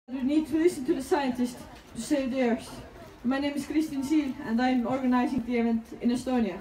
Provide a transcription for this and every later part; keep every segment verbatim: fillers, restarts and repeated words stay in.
You need to listen to the scientists to save the earth. My name is Kristin Siil and I'm organizing the event in Estonia.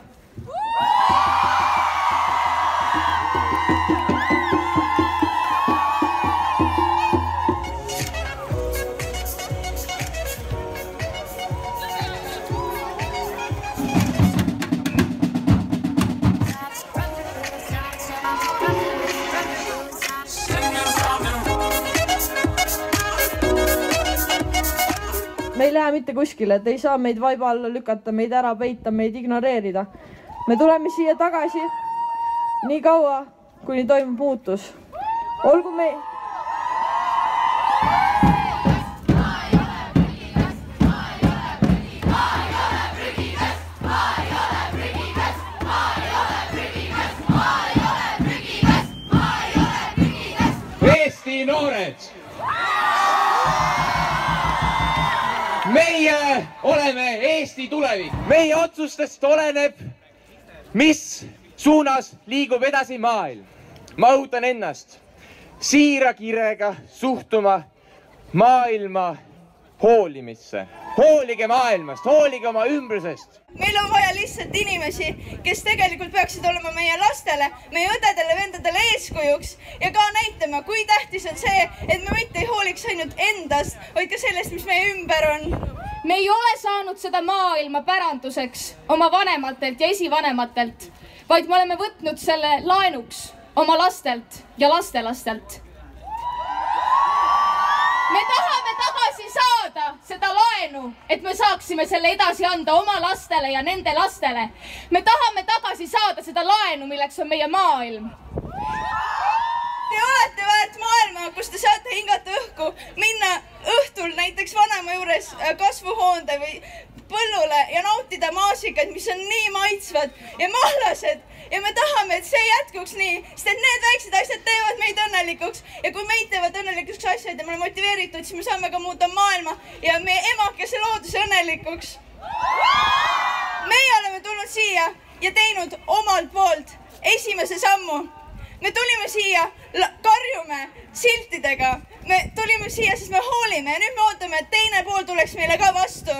Me ei lähe mitte kuskile, et ei saa meid vaiba alla lükata, meid ära peita, meid ignoreerida. Me tuleme siia tagasi nii kaua, kuni toimub muutus. Olgu me... Eesti noored! Meie oleme Eesti tulevik. Meie otsustest oleneb, mis suunas liigub edasi maailm. Ma õhutan ennast siira kirega suhtuma maailma hoolimisse. Hoolige maailmast, hoolige oma ümbrusest. Meil on vaja lihtsalt inimesi, kes tegelikult peaksid olema meie lastele, meie õdedele, vendadele eeskujuks ja ka näitama, kui tähtis on see, et me mitte ei hooliks ainult endast, vaid ka sellest, mis meie ümber on. Me ei ole saanud seda maailma päranduseks oma vanematelt ja esivanematelt, vaid me oleme võtnud selle laenuks oma lastelt ja lastelastelt. Me tahame tagasi saada seda laenu, et me saaksime selle edasi anda oma lastele ja nende lastele. Me tahame tagasi saada seda laenu, milleks on meie maailm. Te olete väärt maailma, kus te saate hingata õhku, minna õhtul näiteks vanema juures kasvuhoonde või põllule ja nautida maasikaid, mis on nii maitsvad ja mahlased. Ja me tahame, et see jätkuks nii, sest et need väiksed asjad teevad meid õnnelikuks. Ja kui meid teevad õnnelikuks asjad ja me oleme motiveeritud, siis me saame ka muuta maailma ja meie emakese looduse õnnelikuks. Meie oleme tulnud siia ja teinud omalt poolt esimese sammu. Me tulime siia, karjume siltidega. Me tulime siia, sest me hoolime ja nüüd me ootame, et teine pool tuleks meile ka vastu.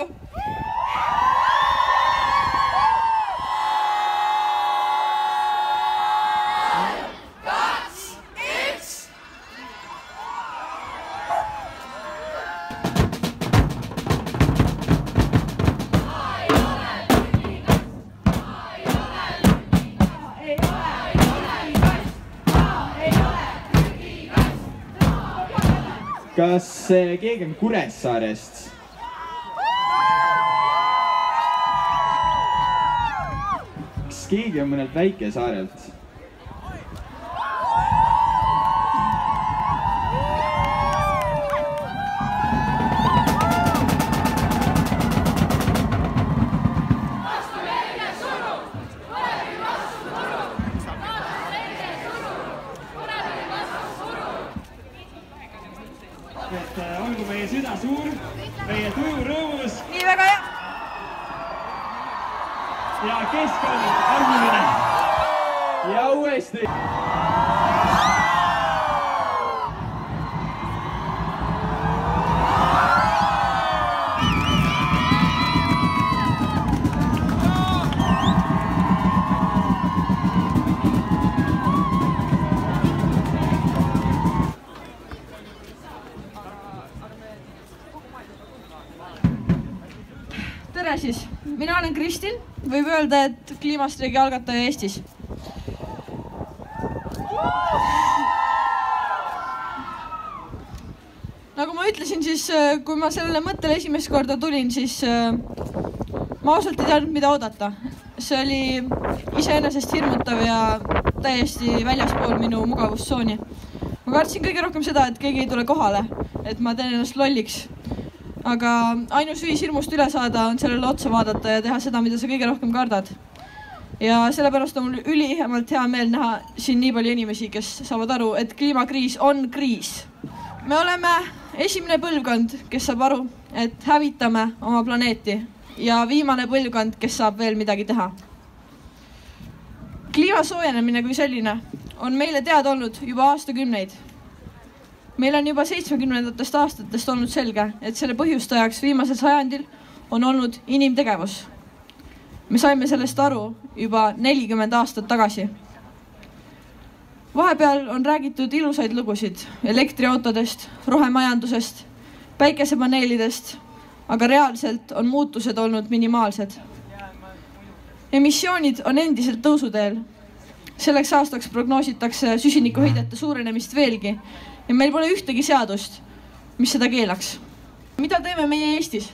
Kas keegi on Kuressaarest? Kas keegi on mõnelt Väikesaarelt? Et olgu meie süda suur, meie tuju rõõmus. Nii väga hea. Ja keskkond armuline. Ja uuesti. Tere siis, mina olen Kristin, võib öelda, et kliimastreigi algataja Eestis. Nagu ma ütlesin, siis kui ma sellele mõttele esimest korda tulin, siis ma ausalt ei teadnud, mida oodata. See oli iseenesest hirmutav ja täiesti väljaspool minu mugavustsooni. Ma kartsin kõige rohkem seda, et keegi ei tule kohale, et ma teen ennast lolliks. Aga ainus viis hirmust üle saada on sellele otsa vaadata ja teha seda, mida sa kõige rohkem kardad. Ja sellepärast on mul ülihemalt hea meel näha siin nii palju inimesi, kes saavad aru, et kliimakriis on kriis. Me oleme esimene põlvkond, kes saab aru, et hävitame oma planeeti ja viimane põlvkond, kes saab veel midagi teha. Kliima soojenemine kui selline on meile teada olnud juba aastakümneid. meil on juba seitsmekümnendatest aastatest olnud selge, et selle põhjustajaks viimasel sajandil on olnud inimtegevus. Me saime sellest aru juba nelikümmend aastat tagasi. Vahepeal on räägitud ilusaid lugusid elektriautodest, rohemajandusest, päikesepaneelidest, aga reaalselt on muutused olnud minimaalsed. Emissioonid on endiselt tõusuteel. Selleks aastaks prognoositakse süsinikuheidete suurenemist veelgi ja meil pole ühtegi seadust, mis seda keelaks. Mida teeme meie Eestis?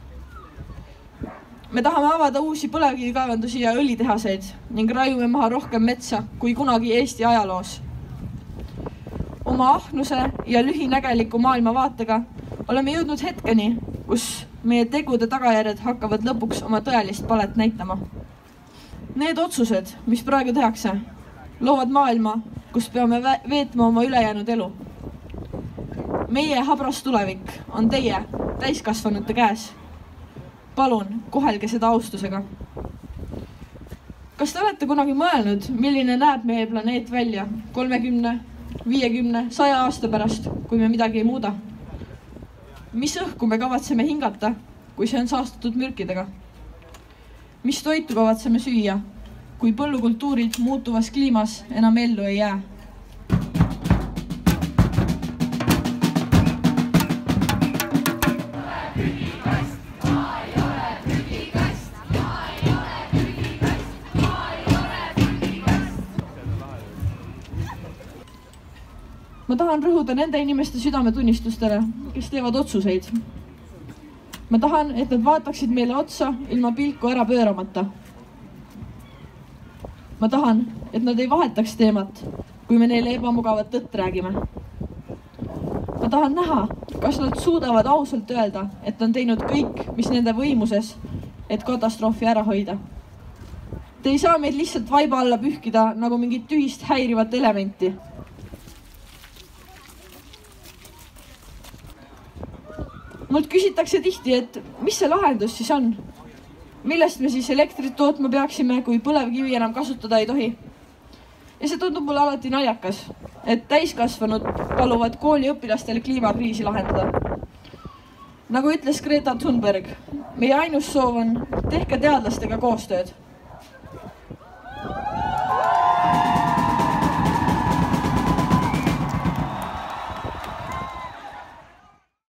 Me tahame avada uusi põlevkivikaevandusi ja õlitehaseid ning raiume maha rohkem metsa kui kunagi Eesti ajaloos. Oma ahnuse ja lühinägeliku maailmavaatega oleme jõudnud hetkeni, kus meie tegude tagajärjed hakkavad lõpuks oma tõelist palet näitama. Need otsused, mis praegu tehakse, loovad maailma, kus peame veetma oma ülejäänud elu. Meie habras tulevik on teie täiskasvanute käes. Palun, kohelge seda austusega. Kas te olete kunagi mõelnud, milline näeb meie planeet välja kolmekümne, viiekümne, saja aasta pärast, kui me midagi ei muuda? Mis õhku me kavatseme hingata, kui see on saastatud mürkidega? Mis toitu kavatseme süüa, kui põllukultuurid muutuvas kliimas enam ellu ei jää? Ma tahan rõhuda nende inimeste südametunnistustele, kes teevad otsuseid. Ma tahan, et nad vaataksid meile otsa ilma pilku ära pööramata. Ma tahan, et nad ei vahetaks teemat, kui me neile ebamugavat tõtt räägime. Ma tahan näha, kas nad suudavad ausalt öelda, et on teinud kõik, mis nende võimuses, et katastroofi ära hoida. Te ei saa meid lihtsalt vaiba alla pühkida nagu mingit tühist häirivat elementi. Mult küsitakse tihti, et mis see lahendus siis on? Millest me siis elektrit tootma peaksime, kui põlevkivi enam kasutada ei tohi? Ja see tundub mulle alati naljakas, et täiskasvanud paluvad kooliõpilastele kliimakriisi lahendada. Nagu ütles Greta Thunberg, meie ainus soov on tehke teadlastega koostööd.